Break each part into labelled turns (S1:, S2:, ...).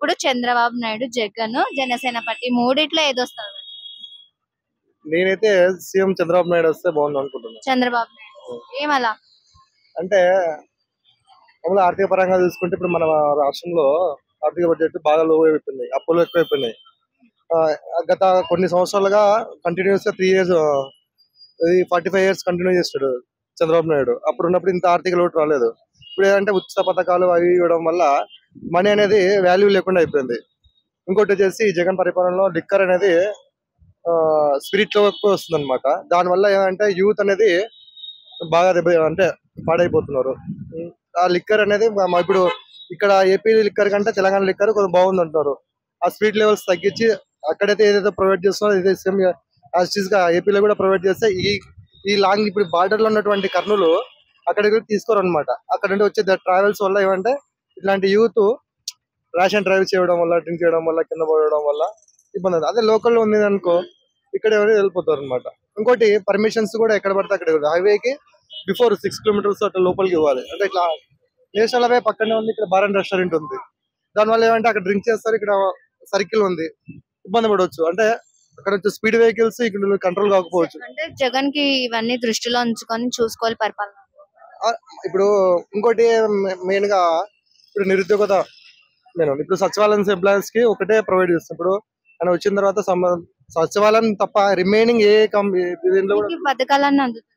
S1: ఇప్పుడు చంద్రబాబు నాయుడు, జగన్, జనసేన పార్టీ మూడిట్లో ఏదొస్తుంది?
S2: నేనైతే సీఎం చంద్రబాబు నాయుడు వస్తే బాగుంది అనుకుంటున్నాను.
S1: చంద్రబాబు నాయుడు ఏమలా?
S2: అంటే మామూలు ఆర్థిక పరంగా చూసుకుంటే ఇప్పుడు మన రాష్ట్రంలో ఆర్థిక బడ్జెట్ బాగా లో అయిపోయింది, అప్పులు ఎక్కువైపోయినాయి. ఆ, గత కొన్ని సంవత్సరాలుగా కంటిన్యూస్ గా 3 years 45 years కంటిన్యూ చేస్తాడు చంద్రబాబు నాయుడు. అప్పుడు ఉన్నప్పుడు ఇంత ఆర్థిక లోటు రాలేదు. ఇప్పుడు ఏంటంటే ఉచిత పథకాలు అవి ఇవ్వడం వల్ల మనీ అనేది వాల్యూ లేకుండా అయిపోయింది. ఇంకోటి వచ్చేసి జగన్ పరిపాలనలో లిక్కర్ అనేది స్పిరిట్ లో ఎక్కువ వస్తుంది అనమాట. దానివల్ల ఏంటంటే యూత్ అనేది బాగా అంటే పాడైపోతున్నారు. ఉం. ఆ లిక్కర్ అనేది ఇప్పుడు ఇక్కడ ఏపీ లిక్కర్ కంటే తెలంగాణ లిక్కర్ కొంచెం బాగుంది అంటారు. ఆ స్పీడ్ లెవెల్స్ తగ్గించి అక్కడైతే ఏదైతే ప్రొవైడ్ చేస్తున్నారో ఇదే సేమ్ గా ఏపీలో కూడా ప్రొవైడ్ చేస్తే ఈ ఈ లాంగ్ ఇప్పుడు బార్డర్ లో ఉన్నటువంటి కర్నూలు అక్కడికి తీసుకోరు అనమాట. అక్కడ నుండి వచ్చే ట్రావెల్స్ వల్ల ఏమంటే ఇట్లాంటి యూత్ ర్యాషన్ డ్రైవ్ చేయడం వల్ల, డ్రింక్ చేయడం వల్ల, కింద పడడం వల్ల ఇబ్బంది అవుతుంది. అదే లోకల్లో ఉంది అనుకో ఇక్కడ ఎవరైనా వెళ్ళిపోతారు అనమాట. ఇంకోటి పర్మిషన్స్ కూడా ఎక్కడ పడితే అక్కడ హైవేకి బిఫోర్ 6 kilometers అట్లా లోపలికి ఇవ్వాలి. అంటే ఇట్లా నేషనల్ హైవే పక్కనే ఉంది, ఇక్కడ బార్ అండ్ రెస్టారెంట్ ఉంది. దానివల్ల ఏమంటే అక్కడ డ్రింక్ చేస్తారు, ఇక్కడ సర్కిల్ ఉంది, ఇబ్బంది పడవచ్చు. అంటే అక్కడ వచ్చే స్పీడ్ వెహికల్స్ ఇక్కడ కంట్రోల్ కాకపోవచ్చు.
S1: అంటే జగన్ కి ఇవన్నీ దృష్టిలో ఉంచుకొని చూసుకోవాలి పరిపాలన.
S2: ఆ, ఇప్పుడు ఇంకోటి మెయిన్ గా ఇప్పుడు నిరుద్యోగత ఇప్పుడు సచివాలయం ఎంప్లాయీస్ కి ఒకటే ప్రొవైడ్ చేస్తాం. ఇప్పుడు ఆయన వచ్చిన తర్వాత సచివాలయం తప్ప రిమైనింగ్ ఏ దీనిలో కూడా
S1: మీకు ఈ పథకాలన్నీ అందుతున్నాయి.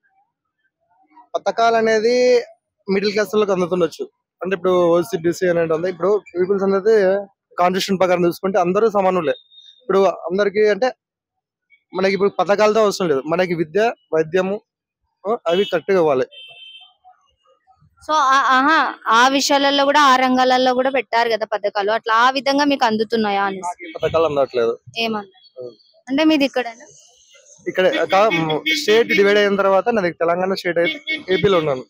S2: పథకాలు అనేది మిడిల్ క్లాస్ వాళ్ళకి అందుతుండొచ్చు. అంటే ఇప్పుడు ఓసీబీసీ అనేది ఉంది. ఇప్పుడు పీపుల్స్ అనేది కాన్స్టిట్యూషన్ ప్రకారం చూసుకుంటే అందరూ సమానులే. ఇప్పుడు అందరికి అంటే మనకి ఇప్పుడు పథకాలతో అవసరం లేదు, మనకి విద్య, వైద్యము అవి కరెక్ట్ గా ఇవ్వాలి.
S1: సో ఆ విషయాలలో కూడా, ఆ రంగాలలో కూడా పెట్టారు కదా పథకాలు. అట్లా ఆ విధంగా మీకు అందుతున్నాయా అని?
S2: నాకు ఈ పథకాలు అందట్లేదు.
S1: ఏమన్నా అంటే మీది ఇక్కడేనా?
S2: ఇక్కడ స్టేట్ డివైడ్ అయిన తర్వాత నాది తెలంగాణ స్టేట్ అయితే ఏపీలో ఉన్నాను.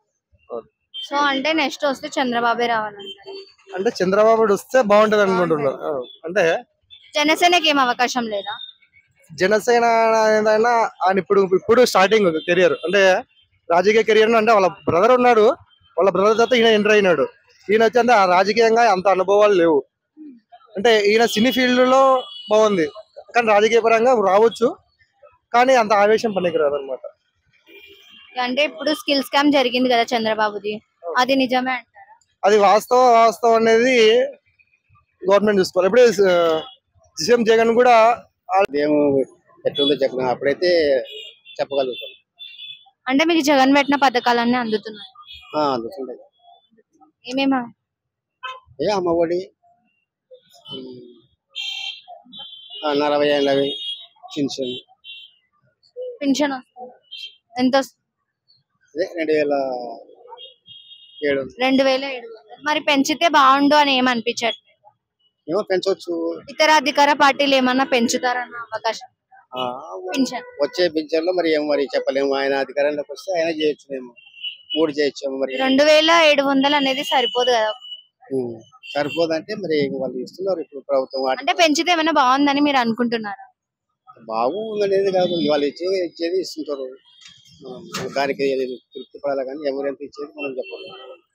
S1: సో అంటే నెక్స్ట్ వస్తే చంద్రబాబే రావాలంటారు.
S2: అంటే చంద్రబాబు వస్తే బాగుంటది అనుకుంటున్నా. అంటే
S1: జనసేనకి ఏం అవకాశం లేదా?
S2: జనసేన ఏదైనా ఆయన ఇప్పుడు స్టార్టింగ్ కెరియర్, అంటే రాజకీయ కెరియర్ అంటే వాళ్ళ బ్రదర్ ఉన్నాడు, వాళ్ళ బ్రదర్ తర్వాత ఈయన ఎంటర్ అయినాడు. ఈయన వచ్చి అంటే ఆ రాజకీయంగా అంత అనుభవాలు లేవు. అంటే ఈయన సినీ ఫీల్డ్ లో బాగుంది, కానీ రాజకీయ పరంగా రావచ్చు, కానీ అంత ఆవేశం పనికిరాదు అనమాట.
S1: అంటే ఇప్పుడు స్కిల్ స్కామ్ జరిగింది కదా చంద్రబాబుది, అది నిజమే అంటారా?
S2: అది వాస్తవం అనేది గవర్నమెంట్ చూసుకోవాలి. ఇప్పుడే సీఎం జగన్ కూడా
S3: అదేమో ఎట్లుందో చెప్పిన అప్పుడైతే చెప్పగలుగుతాం.
S1: అంటే మీకు జగన్ పెట్టిన పథకాలన్నీ అందుతున్నాయి?
S3: అందుతుంటాయి.
S1: ఏమేమా?
S3: అమ్మఒడి, 40 ఏళ్ళవి పింఛన్,
S1: పింఛన్ వస్తుంది. ఎంత వస్తుంది?
S3: 2700.
S1: 2700. మరి పెంచితే బాగుండు అని ఏమనిపించట్లేదు?
S3: ఏమో పెంచవచ్చు.
S1: ఇతర అధికార పార్టీలు ఏమన్నా పెంచుతారన్న అవకాశం? పింఛన్
S3: వచ్చే పింఛన్ లో మరి ఏమో మరి చెప్పలేము. ఆయన అధికారంలోకి వస్తే ఆయన చేయొచ్చునేమో, 3 చేయొచ్చేమో. మరి
S1: 2700 అనేది సరిపోదు కదా?
S3: సరిపోదంటే మరి వాళ్ళు ఇస్తున్నారు ఇప్పుడు ప్రభుత్వం.
S1: అంటే పెంచితే ఏమైనా బాగుందని మీరు అనుకుంటున్నారా?
S3: బాగుందనేది కాదు, వాళ్ళు ఇచ్చేది ఇస్తుంటారు. దానికి తృప్తి పడాలి, కానీ ఎవరెంత ఇచ్చేది మనం చెప్పాలి.